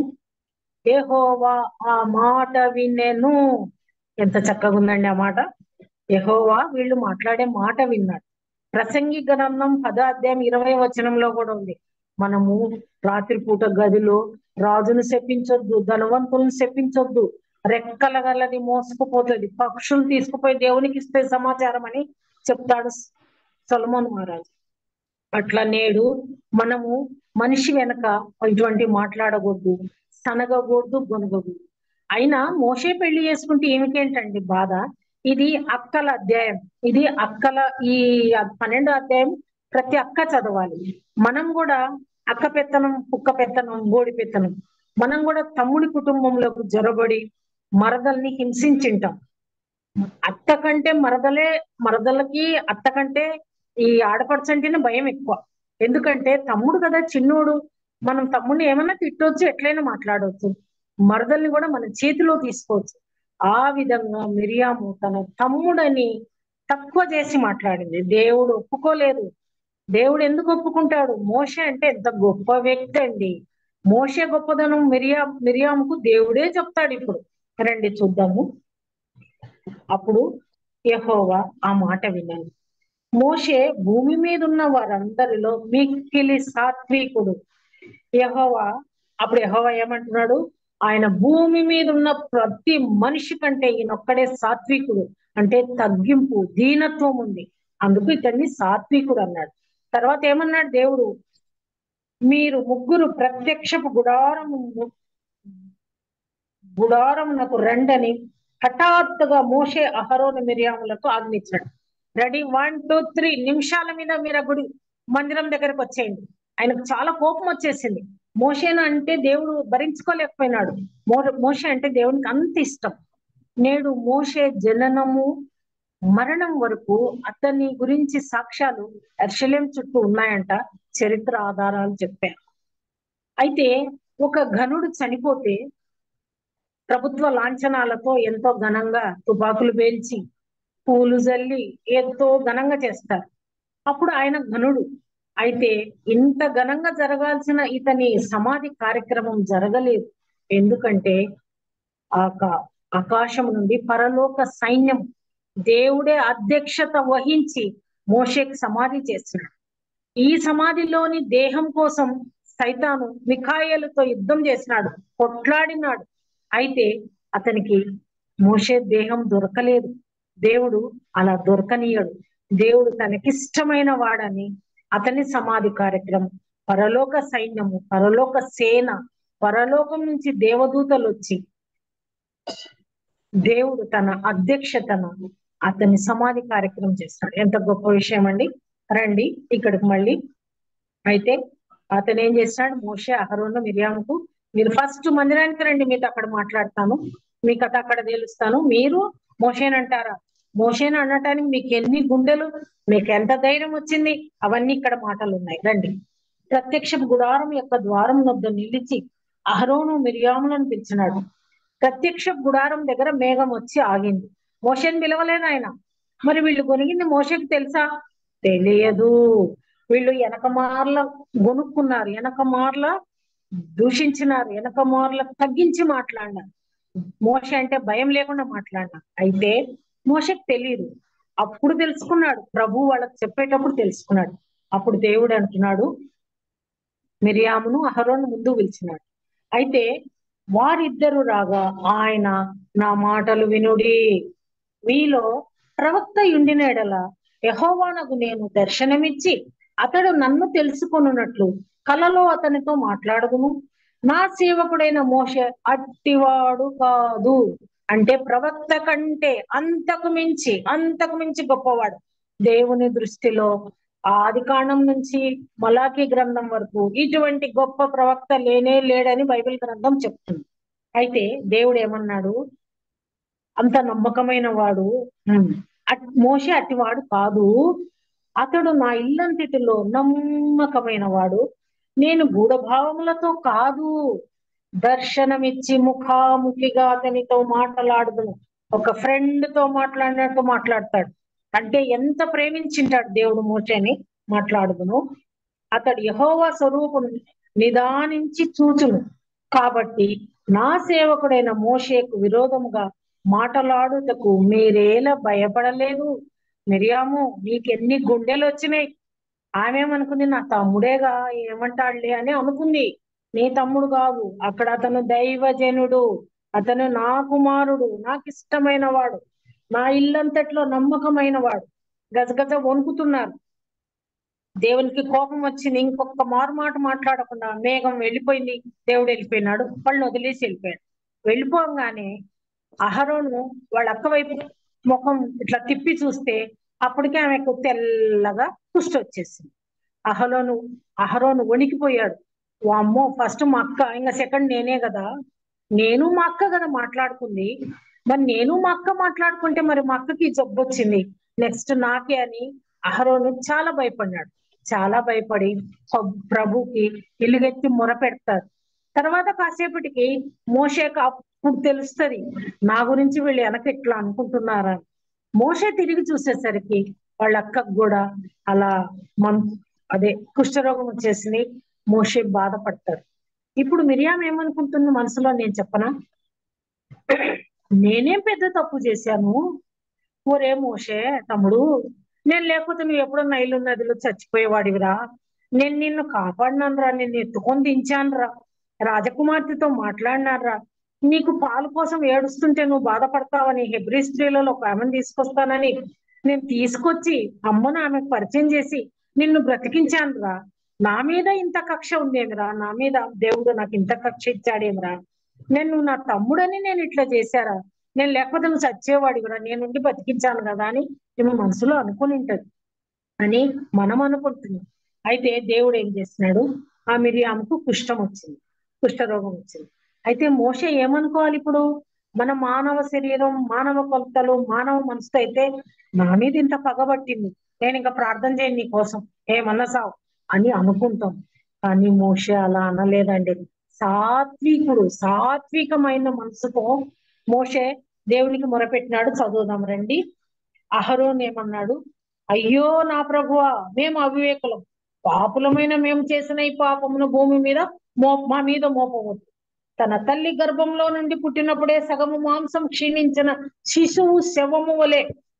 యెహోవా ఆ మాట వినెను. ఎంత చక్కగా ఉందండి ఆ మాట. యెహోవా వీళ్ళు మాట్లాడే మాట విన్నాడు. ప్రసంగి గ్రంథం పదో అధ్యాయం ఇరవై వచనంలో కూడా ఉంది, మనము రాత్రిపూట గదిలో రాజును శపించొద్దు, ధనవంతులను శపించొద్దు, రెక్కల గలది మోసుకుపోతుంది, పక్షులు తీసుకుపోయి దేవునికి ఇస్తే సమాచారం అని చెప్తాడు సొలొమోను మహారాజు. అట్లా నేడు మనము మనిషి వెనక ఇటువంటి మాట్లాడకూడదు, సనగకూడదు, గొనగకూడదు. అయినా మోషే పెళ్లి చేసుకుంటే ఏమిటేంటండి బాధ, ఇది అక్కల అధ్యాయం, ఇది అక్కల ఈ పన్నెండో అధ్యాయం ప్రతి అక్క చదవాలి. మనం కూడా అక్క పెత్తనం, కుక్క పెత్తనం, బోడి పెత్తనం, మనం కూడా తమ్ముడి కుటుంబంలోకి జొరబడి మరదల్ని హింసించింటాం. అత్త కంటే మరదలే మరదలకి అత్త కంటే ఈ ఆడపడుచు అంటేనే భయం ఎక్కువ. ఎందుకంటే తమ్ముడు కదా చిన్నోడు, మనం తమ్ముడిని ఏమన్నా తిట్టవచ్చు, ఎట్లయినా మాట్లాడవచ్చు, మరదల్ని కూడా మన చేతిలో తీసుకోవచ్చు. ఆ విధంగా మిరియాము తన తమ్ముడని తక్కువ చేసి మాట్లాడింది. దేవుడు ఒప్పుకోలేదు. దేవుడు ఎందుకు ఒప్పుకుంటాడు, మోషే అంటే ఎంత గొప్ప వ్యక్తి అండి. మోషే గొప్పదనం మిరియా మిరియాముకు దేవుడే చెప్తాడు. ఇప్పుడు రండి చూద్దాము. అప్పుడు యెహోవా ఆ మాట విన్నాను, మోషే భూమి మీద ఉన్న వారందరిలో మిక్కిలి సాత్వికుడు. యెహోవా అప్పుడు యెహోవా ఏమంటున్నాడు, ఆయన భూమి మీద ఉన్న ప్రతి మనిషి కంటే ఈయనొక్కడే సాత్వికుడు, అంటే తగ్గింపు, దీనత్వం ఉంది, అందుకు ఇతన్ని సాత్వికుడు అన్నాడు. తర్వాత ఏమన్నాడు దేవుడు, మీరు ముగ్గురు ప్రత్యక్షపు గుడారము గుడారమునకు రండని హఠాత్తుగా మోషే అహరోను మిరియాములకు ఆజ్ఞించాడు. రెడీ, వన్ టూ త్రీ నిమిషాల మీద మీరు ఆ గుడి మందిరం దగ్గరకు వచ్చేయండి. ఆయనకు చాలా కోపం వచ్చేసింది. మోషేను అంటే దేవుడు భరించుకోలేకపోయినాడు. మో మోషే అంటే దేవునికి అంత ఇష్టం. నేడు మోషే జననము మరణం వరకు అతని గురించి సాక్ష్యాలు యెరూషలేము చుట్టూ ఉన్నాయంట, చరిత్ర ఆధారాలు చెప్పారు. అయితే ఒక ఘనుడు చనిపోతే ప్రభుత్వ లాంఛనాలతో ఎంతో ఘనంగా తుపాకులు పేల్చి పూలు జల్లి ఎంతో ఘనంగా చేస్తారు. అప్పుడు ఆయన ఘనుడు. అయితే ఇంత ఘనంగా జరగాల్సిన ఇతని సమాధి కార్యక్రమం జరగలేదు. ఎందుకంటే ఆక ఆకాశం నుండి పరలోక సైన్యం దేవుడే అధ్యక్షత వహించి మోషేకి సమాధి చేస్తున్నాడు. ఈ సమాధిలోని దేహం కోసం సైతాను మిఖాయేలుతో యుద్ధం చేసినాడు, కొట్లాడినాడు. అయితే అతనికి మోషే దేహం దొరకలేదు. దేవుడు అలా దొరకనీయడు. దేవుడు తనకిష్టమైన వాడని అతని సమాధి కార్యక్రమం, పరలోక సైన్యము, పరలోక సేన, పరలోకం నుంచి దేవదూతలు వచ్చి దేవుడు తన అధ్యక్షతను అతని సమాధి కార్యక్రమం చేస్తాడు. ఎంత గొప్ప విషయం అండి. రండి ఇక్కడికి మళ్ళీ. అయితే అతను ఏం చేస్తాడు, మోషే అహరోను మిరియాముకు, మీరు ఫస్ట్ మందిరానికి రండి, మీతో అక్కడ మాట్లాడతాను, మీ కథ అక్కడ తేలుస్తాను. మీరు మోషేని అంటారా, మోషేని అనటానికి మీకు ఎన్ని గుండెలు, మీకు ఎంత ధైర్యం వచ్చింది, అవన్నీ ఇక్కడ మాటలు ఉన్నాయి. రండి. ప్రత్యక్ష గుడారం యొక్క ద్వారం వద్ద నిలిచి అహరోను మిరియాములను పిలిచినాడు. ప్రత్యక్ష గుడారం దగ్గర మేఘం వచ్చి ఆగింది. మోషేని పిలవలేదు ఆయన. మరి వీళ్ళు గొనిగింది మోషేకి తెలుసా, తెలియదు. వీళ్ళు వెనక మార్ల గొనుక్కున్నారు, వెనక మార్ల దూషించినారు, వెనక మార్ల తగ్గించి మాట్లాడినారు. మోషే అంటే భయం లేకుండా మాట్లాడినారు. అయితే మోషేకి తెలియదు. అప్పుడు తెలుసుకున్నాడు, ప్రభు వాళ్ళకి చెప్పేటప్పుడు తెలుసుకున్నాడు. అప్పుడు దేవుడు అంటున్నాడు, మిరియామును అహరోను ముందు పిలిచినాడు. అయితే వారిద్దరు రాగా ఆయన, నా మాటలు వినుడి, మీలో ప్రవక్త యుండిన ఎడల యెహోవానగు నేను దర్శనమిచ్చి అతడు నన్ను తెలుసుకొనున్నట్లు కలలో అతనితో మాట్లాడుదును. నా సేవకుడైన మోషే అట్టివాడు కాదు. అంటే ప్రవక్త కంటే అంతకు మించి అంతకు మించి గొప్పవాడు దేవుని దృష్టిలో. ఆది కాండం నుంచి మలాకీ గ్రంథం వరకు ఇటువంటి గొప్ప ప్రవక్త లేనే లేడని బైబిల్ గ్రంథం చెప్తుంది. అయితే దేవుడు ఏమన్నాడు, అంత నమ్మకమైన వాడు మోషే అట్టివాడు కాదు, అతడు నా ఇల్లంతటిలో నమ్మకమైన వాడు, నేను గూఢభావములతో కాదు దర్శనమిచ్చి ముఖాముఖిగా అతనితో మాట్లాడుదును. ఒక ఫ్రెండ్ తో మాట్లాడినట్టు మాట్లాడతాడు. అంటే ఎంత ప్రేమించింటాడు దేవుడు మోషేని. మాట్లాడుదును, అతడు యెహోవా స్వరూపం నిదానించి చూచును. కాబట్టి నా సేవకుడైన మోషేకు విరోధముగా మాట్లాడుటకు మీరేలా భయపడలేదు? మిరియాము, నీకెన్ని గుండెలు వచ్చినాయి? ఆమెమనుకుంది, నా తమ్ముడేగా ఏమంటాడులే అని అనుకుంది. నీ తమ్ముడు కాదు, అక్కడ అతను దైవజనుడు, అతను నా కుమారుడు, నాకు ఇష్టమైన వాడు, నా ఇల్లంతట్లో నమ్మకమైన వాడు. గజగజ వణుకుతున్నారు. దేవునికి కోపం వచ్చింది. ఇంకొక మారు మాట మాట్లాడకుండా మేఘం వెళ్ళిపోయింది, దేవుడు వెళ్ళిపోయినాడు, వాళ్ళని వదిలేసి వెళ్ళిపోయాడు. వెళ్ళిపోగానే అహరోను వాళ్ళ అక్క వైపు ముఖం ఇట్లా తిప్పి చూస్తే అప్పటికే ఆమెకు తెల్లగా కుష్టి వచ్చేసింది. అహరోను అహరోను వణికిపోయాడు. అమ్మో, ఫస్ట్ మా అక్క, ఇంకా సెకండ్ నేనే కదా, నేను మా అక్క కదా మాట్లాడుకుంది, మరి నేను మా అక్క మాట్లాడుకుంటే మరి మా అక్కకి జబ్బు వచ్చింది, నెక్స్ట్ నాకే అని అహరోను చాలా భయపడినాడు. చాలా భయపడి ప్రభుకి ఇల్లుగెత్తి మొరపెడతారు. తర్వాత కాసేపటికి మోషేకు అప్పుడు తెలుస్తుంది, నా గురించి వీళ్ళు వెనక ఇట్లా అనుకుంటున్నారా. మోషే తిరిగి చూసేసరికి వాళ్ళ అక్కకు కూడా అలా మన అదే కుష్ఠరోగం వచ్చేసి మోషే బాధపడతారు. ఇప్పుడు మిరియాం ఏమనుకుంటుంది మనసులో, నేను చెప్పనా, నేనేం పెద్ద తప్పు చేశాను, ఓరే మోషే తమ్ముడు, నేను లేకపోతే నువ్వు ఎప్పుడో నైలు నదిలో చచ్చిపోయేవాడివిరా, నేను నిన్ను కాపాడినాను రా, నిన్ను ఎత్తుకొని దించాను రా, రాజకుమార్తెతో మాట్లాడినారా, నీకు పాలు కోసం ఏడుస్తుంటే నువ్వు బాధపడతావని హెబ్రీ స్త్రీలలో ఒక ఆమెను తీసుకొస్తానని నేను తీసుకొచ్చి అమ్మను ఆమెకు పరిచయం చేసి నిన్ను బ్రతికించాను రా, నా మీద ఇంత కక్ష ఉందేమిరా, నా మీద దేవుడు నాకు ఇంత కక్ష ఇచ్చాడేమిరా, నేను నా తమ్ముడని నేను ఇట్లా చేశారా, నేను లేకపోతే నువ్వు చచ్చేవాడి కూడా, నేనుండి బతికించాను కదా అని మేము మనసులో అనుకుని ఉంటది అని మనం అనుకుంటున్నాం. అయితే దేవుడు ఏం చేస్తున్నాడు, ఆ మిరియాముకు కుష్ఠం వచ్చింది, కుష్ఠరోగం వచ్చింది. అయితే మోషే ఏమనుకోవాలి ఇప్పుడు, మన మానవ శరీరం, మానవ కొలతలు, మానవ మనసుతో అయితే నా మీద ఇంత పగబట్టింది, నేను ఇంకా ప్రార్థన చేయను నీ కోసం, ఏమన్నా సావు అని అనుకుంటాం. కానీ మోషే అలా అనలేదండి. సాత్వికుడు, సాత్వికమైన మనసుతో మోషే దేవునికి మొరపెట్టినాడు. చదువుదాం రండి. అహరోన్ ఏమన్నాడు, అయ్యో నా ప్రభువా, మేము అవివేకులం, పాపులమైన మేము చేసిన ఈ పాపమును భూమి మీద మో మా మీద మోపవద్దు. తన తల్లి గర్భంలో నుండి పుట్టినప్పుడే సగము మాంసం క్షీణించిన శిశువు శవము వలె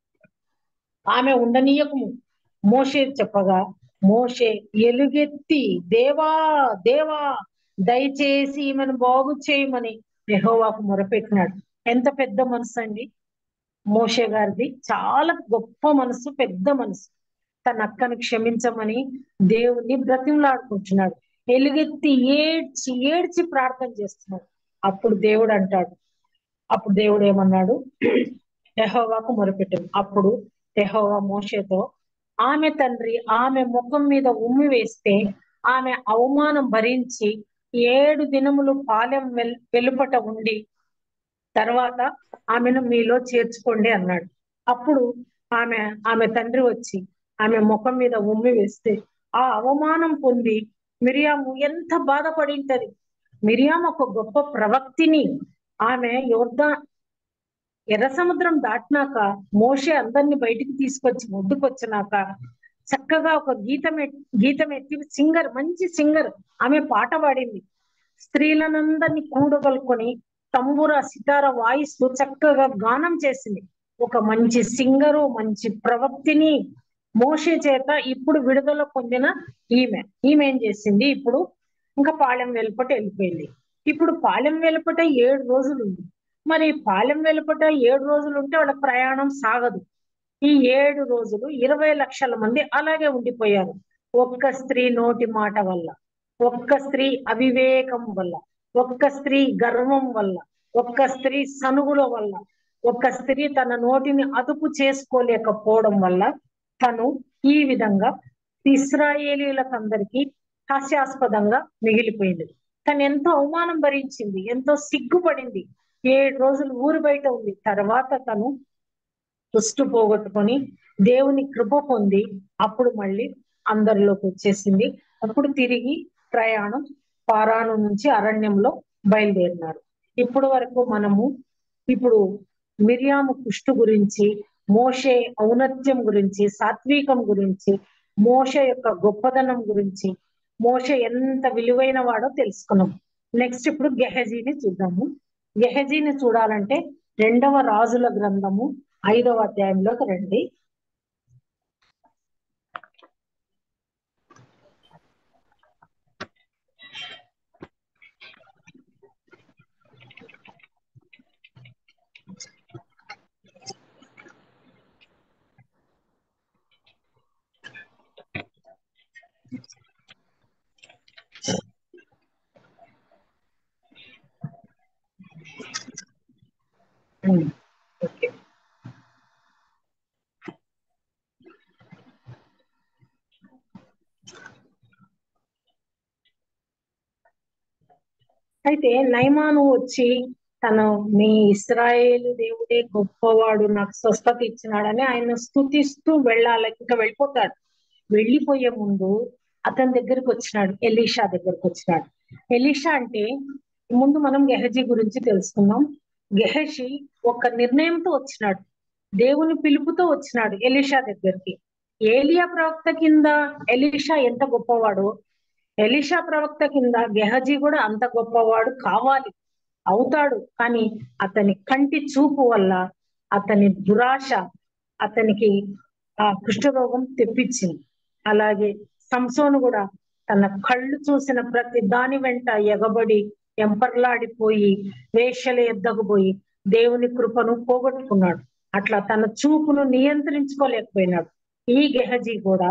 ఆమె ఉండనీయకము. మోషే చెప్పగా మోషే ఎలుగెత్తి, దేవా దేవా దయచేసి ఈమెను బాగు చేయమని యెహోవాకు మొరపెట్టినాడు. ఎంత పెద్ద మనసు అండి మోషే గారిది, చాలా గొప్ప మనసు, పెద్ద మనసు. తన అక్కను క్షమించమని దేవుణ్ణి బ్రతిమలాడుకుంటున్నాడు. ఎలుగెత్తి ఏడ్చి ఏడ్చి ప్రార్థన చేస్తున్నాడు. అప్పుడు దేవుడు అంటాడు, అప్పుడు దేవుడు ఏమన్నాడు, యెహోవాకు మొరపెట్టాడు. అప్పుడు యెహోవా మోషేతో, ఆమె తండ్రి ఆమె ముఖం మీద ఉమ్మి వేస్తే ఆమె అవమానం భరించి ఏడు దినములు పాలెం వెల్ వెలుపట ఉండి తర్వాత ఆమెను మీలో చేర్చుకోండి అన్నాడు. అప్పుడు ఆమె ఆమె తండ్రి వచ్చి ఆమె ముఖం మీద ఉమ్మి వేస్తే ఆ అవమానం పొంది మిరియాము ఎంత బాధపడి ఉంటది. మిరియాం ఒక గొప్ప ప్రవక్తిని. ఆమె యోర్దా ఎర్ర సముద్రం దాటినాక మోషే అందరిని బయటికి తీసుకొచ్చి ఒడ్డుకొచ్చినాక చక్కగా ఒక గీతం గీతం ఎత్తి సింగర్, మంచి సింగర్, ఆమె పాట పాడింది. స్త్రీలనందరినీ కూడగలుకొని తంబుర సితార వాయిస్తూ చక్కగా గానం చేసింది. ఒక మంచి సింగరు, మంచి ప్రవక్తిని మోషే చేత ఇప్పుడు విడుదల పొందిన ఈమె ఈమె ఏం చేసింది, ఇప్పుడు ఇంకా పాలెం వెలుపట వెళ్ళిపోయింది. ఇప్పుడు పాలెం వెలుపట ఏడు రోజులు ఉంది. మరి పాలెం వెలుపట ఏడు రోజులు ఉంటే వాళ్ళ ప్రయాణం సాగదు. ఈ ఏడు రోజులు ఇరవై లక్షల మంది అలాగే ఉండిపోయారు. ఒక్క స్త్రీ నోటి మాట వల్ల, ఒక్క స్త్రీ అవివేకం వల్ల, ఒక్క స్త్రీ గర్వం వల్ల, ఒక్క స్త్రీ సనుగుల వల్ల, ఒక్క స్త్రీ తన నోటిని అదుపు చేసుకోలేకపోవడం వల్ల తను ఈ విధంగా ఇశ్రాయేలీలకందరికీ హాస్యాస్పదంగా మిగిలిపోయింది. తను ఎంతో అవమానం భరించింది, ఎంతో సిగ్గుపడింది. ఏడు రోజులు ఊరు బయట ఉంది. తర్వాత తను దృష్టి పోగొట్టుకొని దేవుని కృప పొంది అప్పుడు మళ్ళీ అందరిలోకి వచ్చేసింది. అప్పుడు తిరిగి ప్రయాణం పారాను నుంచి అరణ్యంలో బయలుదేరినారు. ఇప్పుడు వరకు మనము ఇప్పుడు మిరియాము కుష్టు గురించి, మోషే ఔన్నత్యం గురించి, సాత్వికం గురించి, మోషే యొక్క గొప్పదనం గురించి, మోషే ఎంత విలువైన వాడో తెలుసుకున్నాం. నెక్స్ట్ ఇప్పుడు గెహజీని చూద్దాము. గెహజీని చూడాలంటే రెండవ రాజుల గ్రంథము ఐదవ అధ్యాయంలోకి రండి. ఓకే. అయితే నయమాను వచ్చి తను మీ ఇశ్రాయేలు దేవుడే గొప్పవాడు, నాకు స్వస్థత ఇచ్చినాడని ఆయన స్తుతిస్తూ వెళ్ళాలి, ఇంకా వెళ్ళిపోతాడు. వెళ్ళిపోయే ముందు అతని దగ్గరికి వచ్చినాడు, ఎలీషా దగ్గరికి వచ్చినాడు. ఎలీషా అంటే ముందు మనం గెహజీ గురించి తెలుసుకుందాం. గెహజీ ఒక నిర్ణయంతో వచ్చినాడు, దేవుని పిలుపుతో వచ్చినాడు ఎలీషా దగ్గరికి. ఏలియా ప్రవక్త కింద ఎలీషా ఎంత గొప్పవాడో, ఎలీషా ప్రవక్త కింద గెహజీ కూడా అంత గొప్పవాడు కావాలి, అవుతాడు. కానీ అతని కంటి చూపు వల్ల, అతని దురాశ అతనికి ఆ కుష్ఠరోగం తెప్పించింది. అలాగే సంసోను కూడా తన కళ్ళు చూసిన ప్రతి దాని వెంట ఎగబడి ఎంపర్లాడిపోయి వేషల ఎద్దకు పోయి దేవుని కృపను పోగొట్టుకున్నాడు. అట్లా తన చూపును నియంత్రించుకోలేకపోయినాడు. ఈ గెహజీ కూడా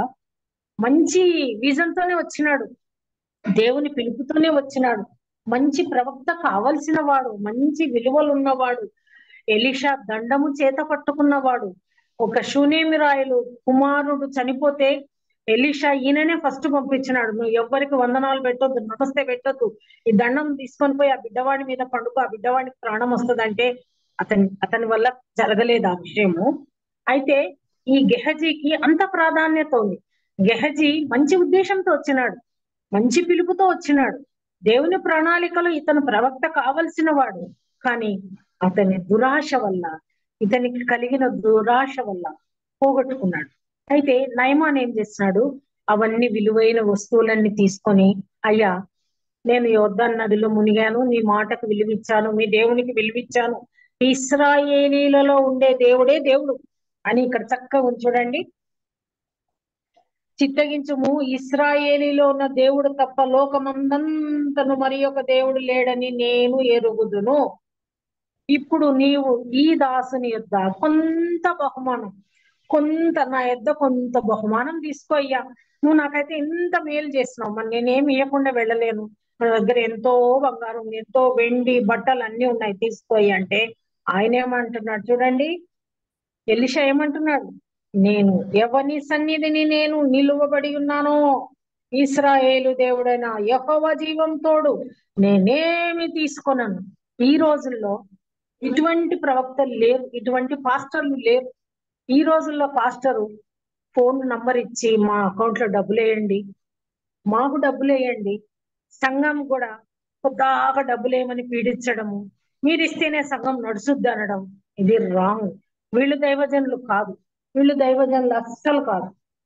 మంచి విజన్తోనే వచ్చినాడు, దేవుని పిలుపుతోనే వచ్చినాడు, మంచి ప్రవక్త కావలసిన వాడు, మంచి విలువలు ఉన్నవాడు, ఎలీషా దండము చేత పట్టుకున్నవాడు. ఒక శూనేమిరాయలు కుమారుడు చనిపోతే ఎలీషా ఈయననే ఫస్ట్ పంపించినాడు, నువ్వు ఎవ్వరికి వందనాలు పెట్టొద్దు, నమస్తే పెట్టొద్దు, ఈ దండం తీసుకొని పోయి ఆ బిడ్డవాడి మీద పండుకో, ఆ బిడ్డవాడికి ప్రాణం వస్తుందంటే అతని అతని వల్ల జరగలేదు ఆ విషయము. అయితే ఈ గెహజీకి అంత ప్రాధాన్యత ఉంది. గెహజీ మంచి ఉద్దేశంతో వచ్చినాడు, మంచి పిలుపుతో వచ్చినాడు, దేవుని ప్రణాళికలో ఇతను ప్రవక్త కావలసిన వాడు. కానీ అతని దురాశ వల్ల, ఇతనికి కలిగిన దురాశ వల్ల పోగొట్టుకున్నాడు. అయితే నయమాన్ ఏం చేస్తున్నాడు, అవన్నీ విలువైన వస్తువులన్నీ తీసుకొని, అయ్యా నేను యోర్దాను నదిలో మునిగాను, నీ మాటకు విలువిచ్చాను, మీ దేవునికి విలువిచ్చాను, ఇశ్రాయేలీలలో ఉండే దేవుడే దేవుడు అని ఇక్కడ చక్కగా చూడండి. చిత్తగించుము, ఇశ్రాయేలీలో ఉన్న దేవుడు తప్ప లోకమందంతను మరి ఒక దేవుడు లేడని నేను ఎరుగుదును. ఇప్పుడు నీవు ఈ దాసుని యొద్ద కొంత బహుమానం, కొంత నా యొద్ద కొంత బహుమానం తీసుకో అయ్యా, నువ్వు నాకైతే ఎంత మేలు చేస్తున్నావు, మరి నేనేమి ఇవ్వకుండా వెళ్ళలేను, నా దగ్గర ఎంతో బంగారం, ఎంతో వెండి బట్టలు అన్ని ఉన్నాయి, తీసుకోయి అంటే ఆయన ఏమంటున్నాడు చూడండి. ఎలీషా ఏమంటున్నాడు, నేను ఎవని సన్నిధిని నేను నిలువబడి ఉన్నానో, ఇశ్రాయేలు దేవుడైన యెహోవా జీవం తోడు నేనేమి తీసుకొనను. ఈ రోజుల్లో ఇటువంటి ప్రవక్తలు లేరు, ఇటువంటి పాస్టర్లు లేరు. ఈ రోజుల్లో పాస్టరు ఫోన్ నంబర్ ఇచ్చి మా అకౌంట్ లో డబ్బులు వేయండి, మాకు డబ్బులు వేయండి, సంఘం కూడా కొద్దాగా డబ్బులు ఏమని పీడించడము, మీరు ఇస్తేనే సంఘం నడుచుద్ది అనడం, ఇది రాంగ్. వీళ్ళు దైవజనులు కాదు, వీళ్ళు దైవజనులు అస్సలు కాదు.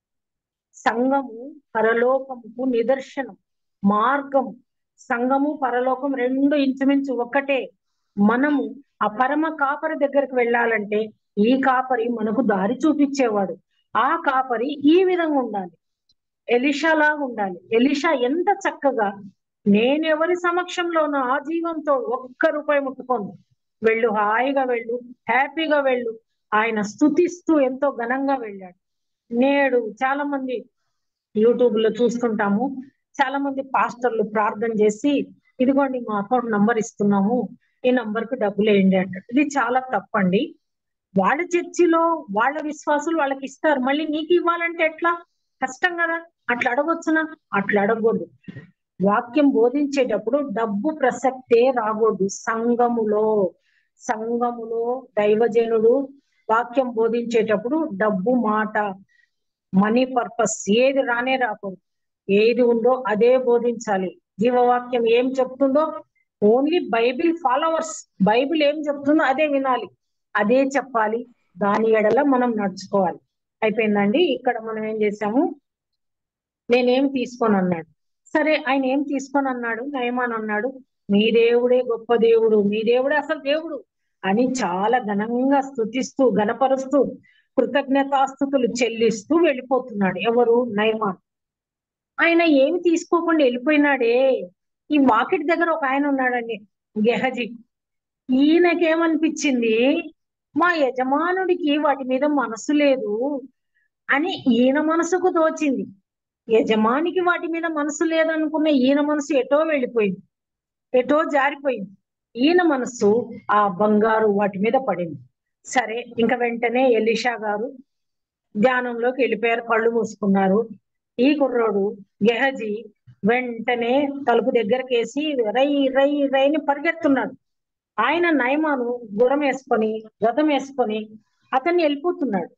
సంఘము పరలోకముకు నిదర్శనం, మార్గం. సంఘము పరలోకం రెండు ఇంచుమించు ఒక్కటే. మనము ఆ పరమ కాపరి దగ్గరికి వెళ్ళాలంటే ఈ కాపరి మనకు దారి చూపించేవాడు. ఆ కాపరి ఈ విధంగా ఉండాలి, ఎలీషా లాగా ఉండాలి. ఎలీషా ఎంత చక్కగా నేనెవరి సమక్షంలోనూ ఆ జీవంతో ఒక్క రూపాయి ముట్టుకోను, వెళ్ళు, హాయిగా వెళ్ళు, హ్యాపీగా వెళ్ళు. ఆయన స్తుతిస్తూ ఎంతో ఘనంగా వెళ్ళాడు. నేడు చాలా మంది యూట్యూబ్ లో చూస్తుంటాము, చాలా మంది పాస్టర్లు ప్రార్థన చేసి, ఇదిగోండి మా అకౌంట్ నంబర్ ఇస్తున్నాము, ఈ నంబర్ కు డబ్బులు వేయండి అంటారు. ఇది చాలా తప్పండి. వాళ్ళ చర్చిలో వాళ్ళ విశ్వాసులు వాళ్ళకి ఇస్తారు, మళ్ళీ నీకు ఇవ్వాలంటే ఎట్లా? కష్టం కదా. అట్లా అడగొచ్చునా? అట్లా అడగకూడదు. వాక్యం బోధించేటప్పుడు డబ్బు ప్రసక్తే రాకూడదు. సంఘములో సంఘములో దైవజనుడు వాక్యం బోధించేటప్పుడు డబ్బు మాట, మనీ పర్పస్ ఏది రానే రాకూడదు. ఏది ఉందో అదే బోధించాలి. జీవవాక్యం ఏం చెప్తుందో ఓన్లీ బైబిల్ ఫాలోవర్స్, బైబిల్ ఏం చెప్తుందో అదే వినాలి, అదే చెప్పాలి, దాని ఎడల మనం నడుచుకోవాలి. అయిపోయిందండి. ఇక్కడ మనం ఏం చేసాము, నేనేం తీసుకొని అన్నాడు. సరే, ఆయన ఏం తీసుకొని అన్నాడు? నయమాన్ అన్నాడు, మీ దేవుడే గొప్ప దేవుడు, మీ దేవుడే అసలు దేవుడు అని చాలా ఘనంగా స్తుతిస్తూ ఘనపరుస్తూ కృతజ్ఞతాస్థుతులు చెల్లిస్తూ వెళ్ళిపోతున్నాడు. ఎవరు? నయమాన్. ఆయన ఏమి తీసుకోకుండా వెళ్ళిపోయినాడే. ఈ వాకిటి దగ్గర ఒక ఆయన ఉన్నాడండి, గెహజీ. ఈయనకేమనిపించింది, మా యజమానుడికి వాటి మీద మనసు లేదు అని ఈయన మనసుకు తోచింది. యజమానికి వాటి మీద మనసు లేదనుకున్న ఈయన మనసు ఎటో వెళ్ళిపోయింది, ఎటో జారిపోయింది. ఈయన మనసు ఆ బంగారు వాటి మీద పడింది. సరే, ఇంకా వెంటనే ఎలీషా గారు ధ్యానంలోకి వెళ్ళిపోయారు, కళ్ళు మూసుకున్నారు. ఈ కుర్రోడు గెహజీ వెంటనే తలుపు దగ్గరకేసి రై రై రైని పరిగెత్తున్నాడు. ఆయన నయమాను గుర్రం వేసుకొని రథం వేసుకొని అతన్ని వెళ్ళిపోతున్నాడు.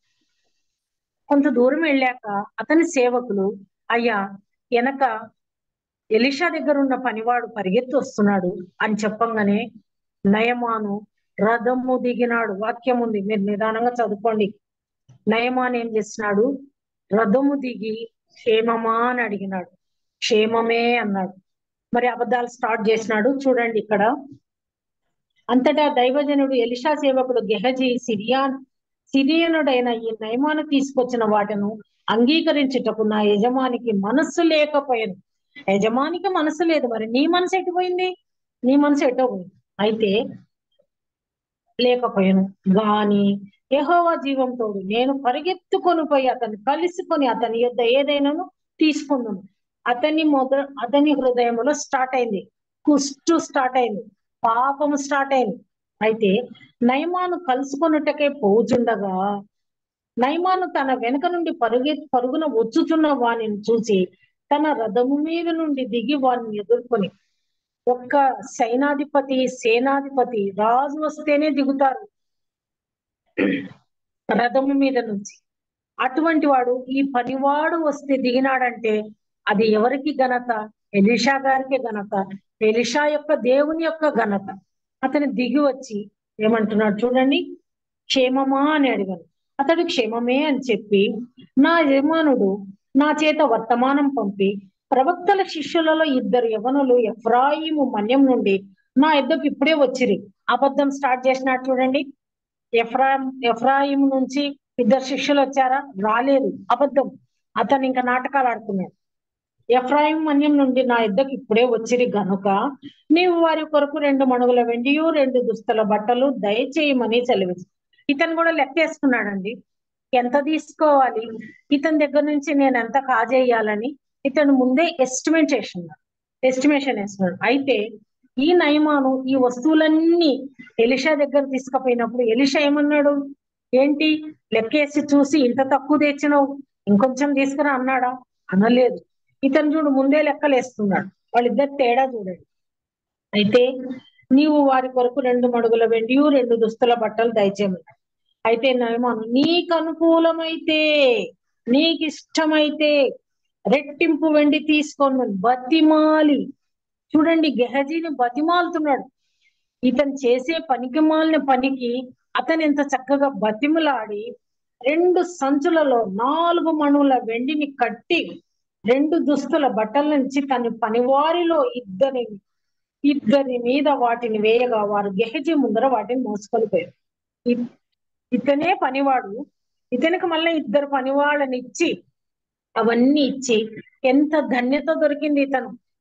కొంత దూరం వెళ్ళాక అతని సేవకులు, అయ్యా, వెనక ఎలీషా దగ్గర ఉన్న పనివాడు పరిగెత్తి వస్తున్నాడు అని చెప్పంగానే నయమాను రథము దిగినాడు. వాక్యం ఉంది, మీరు నిదానంగా చదువుకోండి. నయమాన్ ఏం చేసినాడు? రథము దిగి క్షేమమా అని అడిగినాడు. క్షేమమే అన్నాడు. మరి అబద్ధాలు స్టార్ట్ చేసినాడు. చూడండి ఇక్కడ, అంతటా దైవజనుడు ఎలీషా సేవకుడు గెహజీ సిరియాన్ సిరియనుడైన ఈ నయమాను తీసుకొచ్చిన వాటిను అంగీకరించుటకు నా యజమానికి మనస్సు లేకపోయాను. యజమానికి మనసు లేదు, మరి నీ మనసు ఎటుపోయింది? నీ మనసు ఎటో పోయింది. అయితే లేకపోయాను గాని యెహోవా జీవం తోడు నేను పరిగెత్తుకొని పోయి అతన్ని కలుసుకొని అతని యొద్ద ఏదైనాను తీసుకున్నాను. అతని మొద అతని హృదయంలో స్టార్ట్ అయింది, కుష్టు స్టార్ట్ అయింది, పాపము స్టార్ట్ అయింది. అయితే నయమాను కలుసుకొనుటకే పోచుండగా నయమాను తన వెనుక నుండి పరుగె పరుగున వచ్చుచున్న వానిని చూసి తన రథము మీద నుండి దిగి వారిని ఎదుర్కొని, ఒక్క సైనాధిపతి సేనాధిపతి రాజు వస్తేనే దిగుతారు రథము మీద నుంచి. అటువంటి వాడు ఈ పనివాడు వస్తే దిగినాడంటే అది ఎవరికి ఘనత? ఎలీషా గారికి ఘనత, ఎలీషా యొక్క దేవుని యొక్క ఘనత. అతను దిగి వచ్చి ఏమంటున్నాడు చూడండి, క్షేమమా అని అడిగాను. అతడు క్షేమమే అని చెప్పి, నా యజమానుడు నా చేత వర్తమానం పంపి ప్రవక్తల శిష్యులలో ఇద్దరు యవనులు ఎఫ్రాయిము మన్యం నుండి నా ఇద్దరికి ఇప్పుడే వచ్చిరి. అబద్ధం స్టార్ట్ చేసినట్టు చూడండి. ఎఫ్రాయిం ఎఫ్రాయిం నుంచి ఇద్దరు శిష్యులు వచ్చారా? రాలేదు, అబద్ధం. అతను ఇంకా నాటకాలు ఆడుతున్నాడు. ఎఫ్రాయిం మన్యం నుండి నా ఇద్దరికి ఇప్పుడే వచ్చిరి గనుక నీవు వారి కొరకు రెండు మణుగుల వెండియు రెండు దుస్తుల బట్టలు దయచేయమని సెలవిచ్చు. ఇతను కూడా లెక్కేసుకున్నాడండి, ఎంత తీసుకోవాలి, ఇతని దగ్గర నుంచి నేను ఎంత కాజేయాలని ఇతను ముందే ఎస్టిమేట్ చేస్తున్నాడు, ఎస్టిమేషన్ వేస్తున్నాడు. అయితే ఈ నయమాను ఈ వస్తువులన్నీ ఎలీషా దగ్గర తీసుకుపోయినప్పుడు ఎలీషా ఏమన్నాడు? ఏంటి లెక్కేసి చూసి ఇంత తక్కువ తెచ్చినావు, ఇంకొంచెం తీసుకురా అన్నాడా? అనలేదు. ఇతను చూడు ముందే లెక్కలు వేస్తున్నాడు. వాళ్ళిద్దరు తేడా చూడండి. అయితే నీవు వారి కొరకు రెండు మడుగుల వెండియు రెండు దుస్తుల బట్టలు దయచేయమన్నాడు. అయితే నయమాను నీకు అనుకూలమైతే, నీకు ఇష్టమైతే రెట్టింపు వెండి తీసుకొని బతిమాలి, చూడండి గెహజీని బతిమాలుతున్నాడు. ఇతను చేసే పనికి మాలిన పనికి అతను ఎంత చక్కగా బతిమలాడి రెండు సంచులలో నాలుగు మణుల వెండిని కట్టి రెండు దుస్తుల బట్టల నుంచి తన పనివారిలో ఇద్దరి ఇద్దరి మీద వాటిని వేయగా వారు గెహజీ ముందర వాటిని మోసుకొనిపోయారు. ఇతనే పనివాడు, ఇతనికి మళ్ళీ ఇద్దరు పనివాళ్ళని ఇచ్చి అవన్నీ ఇచ్చి ఎంత ధన్యత దొరికింది ఇతను.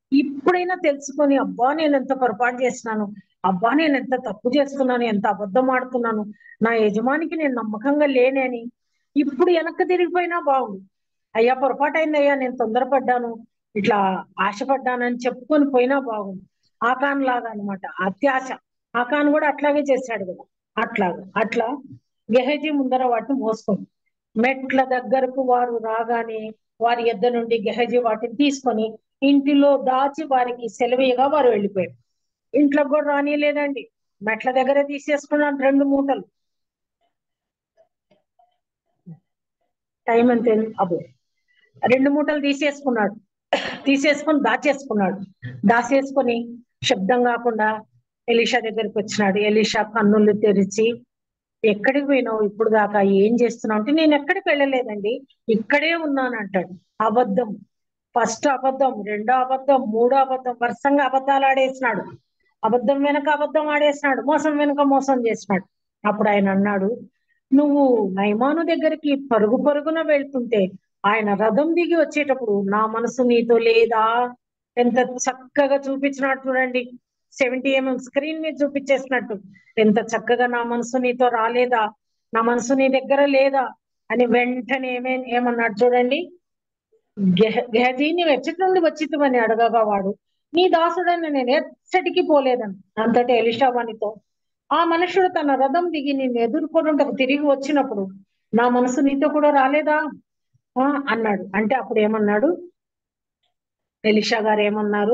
ఇప్పుడైనా తెలుసుకొని అబ్బా నేను ఎంత పొరపాటు చేస్తున్నాను, అబ్బా నేను ఎంత తప్పు చేస్తున్నాను, ఎంత అబద్ధం ఆడుతున్నాను, నా యజమానికి నేను నమ్మకంగా లేనే అని ఇప్పుడు వెనక్కి తిరిగిపోయినా బాగుండు. అయ్యా పొరపాటు అయిందయ్యా, నేను తొందరపడ్డాను, ఇట్లా ఆశపడ్డానని చెప్పుకొని పోయినా బాగుండు. ఆకాన్ లాగా అనమాట, అత్యాశ. ఆకాన్ కూడా అట్లాగే చేశాడు కదా. అట్లాగా అట్లా గెహజీ ముందర వాటిని మోసుకొని మెట్ల దగ్గరకు వారు రాగానే వారి యొద్ద నుండి గెహజీ వాటిని తీసుకొని ఇంటిలో దాచి వారికి సెలవీయగా వారు వెళ్ళిపోయారు. ఇంట్లో కూడా రానియలేదండి, మెట్ల దగ్గరే తీసేసుకున్నాను రెండు మూటలు. టైం అంతే అబ్బో, రెండు మూటలు తీసేసుకున్నాడు, తీసేసుకొని దాచేసుకున్నాడు. దాచేసుకొని శబ్దం కాకుండా ఎలీషా దగ్గరికి వచ్చినాడు. ఎలీషా కన్నులు తెరిచి, ఎక్కడికి పోయినావు ఇప్పుడు దాకా, ఏం చేస్తున్నావు అంటే, నేను ఎక్కడికి వెళ్ళలేదండి, ఇక్కడే ఉన్నాను అంటాడు. అబద్ధం, ఫస్ట్ అబద్ధం, రెండో అబద్ధం, మూడో అబద్ధం, వరుసంగా అబద్ధాలు ఆడేసినాడు. అబద్ధం వెనక అబద్ధం ఆడేసినాడు, మోసం వెనక మోసం చేసినాడు. అప్పుడు ఆయన అన్నాడు, నువ్వు నయమాను దగ్గరికి పరుగు పరుగున వెళ్తుంటే ఆయన రథం దిగి వచ్చేటప్పుడు నా మనసు నీతో లేదా? ఎంత చక్కగా చూపించినట్టు చూడండి, సెవెంటీ ఎంఎం స్క్రీన్ మీద చూపించేసినట్టు. ఎంత చక్కగా నా మనసు నీతో రాలేదా, నా మనసు నీ దగ్గర లేదా అని వెంటనే ఏమే ఏమన్నాడు చూడండి. గెహ గెహజీ నీవు ఎచ్చటి నుండి వచ్చితమని అడగగా వాడు, నీ దాసుడని నేను ఎచ్చటికి పోలేదని. అంతటి ఎలీషా వానితో, ఆ మనుషుడు తన రథం దిగి నిన్ను ఎదుర్కొనుటకు తిరిగి వచ్చినప్పుడు నా మనసు నీతో కూడా రాలేదా ఆ అన్నాడు. అంటే అప్పుడు ఏమన్నాడు ఎలీషా గారు ఏమన్నారు,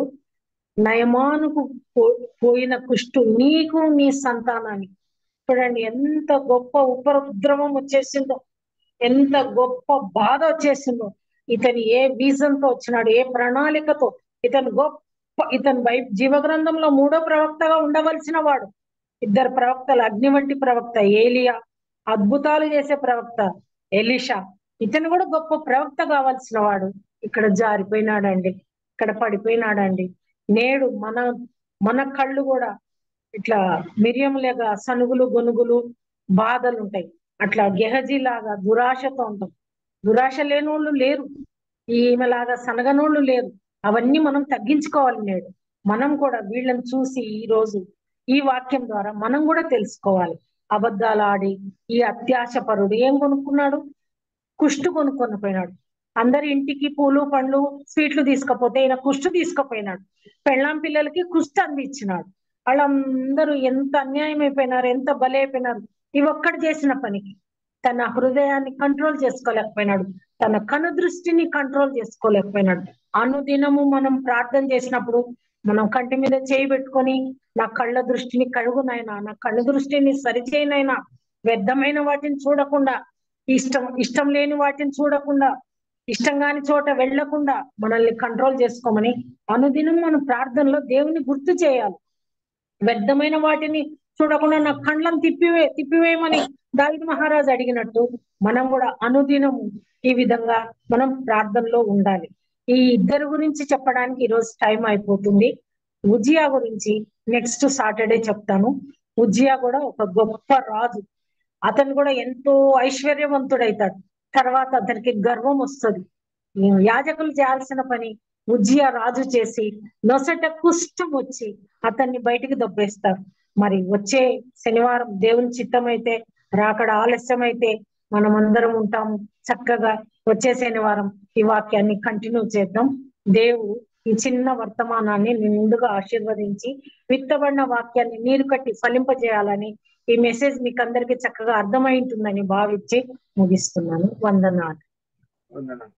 నయమానుకు పోయిన కుష్టు నీకు నీ సంతానానికి. చూడండి ఎంత గొప్ప ఉపద్రవం వచ్చేసిందో, ఎంత గొప్ప బాధ వచ్చేసిందో. ఇతను ఏ విజన్తో వచ్చినాడు, ఏ ప్రణాళికతో. ఇతను గొప్ప ఇతను బై జీవగ్రంథంలో మూడో ప్రవక్తగా ఉండవలసిన వాడు. ఇద్దరు ప్రవక్తలు, అగ్ని వంటి ప్రవక్త ఏలియా, అద్భుతాలు చేసే ప్రవక్త ఎలీషా. ఇతను కూడా గొప్ప ప్రవక్త కావాల్సిన వాడు. ఇక్కడ జారిపోయినాడండి, ఇక్కడ పడిపోయినాడండి. నేడు మన మన కళ్ళు కూడా ఇట్లా మిరియంలాగా సనుగులు గొనుగులు బాధలు ఉంటాయి. అట్లా గెహజీ లాగా దురాశతో ఉంటాం. దురాశ లేనోళ్ళు లేరు, ఈమెలాగా సనగనోళ్ళు లేరు. అవన్నీ మనం తగ్గించుకోవాలి. నేడు మనం కూడా వీళ్ళని చూసి ఈ రోజు ఈ వాక్యం ద్వారా మనం కూడా తెలుసుకోవాలి. అబద్ధాలు ఆడి ఈ అత్యాశ పరుడు ఏం కొనుక్కున్నాడు, కుష్టు కొనుక్కొని పోయినాడు. అందరి ఇంటికి పూలు పండ్లు స్వీట్లు తీసుకపోతే ఈయన కుష్టు తీసుకుపోయినాడు. పెళ్ళాం పిల్లలకి కుష్టు అందించినాడు. వాళ్ళందరూ ఎంత అన్యాయం అయిపోయినారు, ఎంత బలైపోయినారు ఈ ఒక్కడు చేసిన పనికి. తన హృదయాన్ని కంట్రోల్ చేసుకోలేకపోయినాడు, తన కను దృష్టిని కంట్రోల్ చేసుకోలేకపోయినాడు. అనుదినము మనం ప్రార్థన చేసినప్పుడు మనం కంటి మీద చేయి పెట్టుకొని, నా కళ్ళ దృష్టిని కడుగునైనా, నా కళ్ళ దృష్టిని సరిచేయనైనా, వ్యర్థమైన వాటిని చూడకుండా, ఇష్టం ఇష్టం లేని వాటిని చూడకుండా, ఇష్టం కాని చోట వెళ్లకుండా మనల్ని కంట్రోల్ చేసుకోమని అనుదినం మనం ప్రార్థనలో దేవుని గుర్తు చేయాలి. వ్యర్థమైన వాటిని చూడకుండా నా కళ్ళను తిప్పివే తిప్పివేయమని దావీదు మహారాజు అడిగినట్టు మనం కూడా అనుదినము ఈ విధంగా మనం ప్రార్థనలో ఉండాలి. ఈ ఇద్దరు గురించి చెప్పడానికి ఈరోజు టైం అయిపోతుంది. ఉజ్జియా గురించి నెక్స్ట్ సాటర్డే చెప్తాను. ఉజ్జియా కూడా ఒక గొప్ప రాజు. అతను కూడా ఎంతో ఐశ్వర్యవంతుడైతాడు. తర్వాత అతనికి గర్వం వస్తుంది. యాజకులు చేయాల్సిన పని ఉజ్జియా రాజు చేసి నొసట కుష్టం వచ్చి అతన్ని బయటికి దొబ్బేస్తారు. మరి వచ్చే శనివారం దేవుని చిత్తం అయితే, రాకడ ఆలస్యం అయితే మనం అందరం ఉంటాము. చక్కగా వచ్చే శనివారం ఈ వాక్యాన్ని కంటిన్యూ చేద్దాం. దేవుడు ఈ చిన్న వర్తమానాన్ని నిండుగా ఆశీర్వదించి విత్తబడిన వాక్యాన్ని నీరు కట్టి ఫలింపజేయాలని, ఈ మెసేజ్ మీకు అందరికీ చక్కగా అర్థమై ఉంటుందని భావించి ముగిస్తున్నాను. వందనాలు. వందనాలు.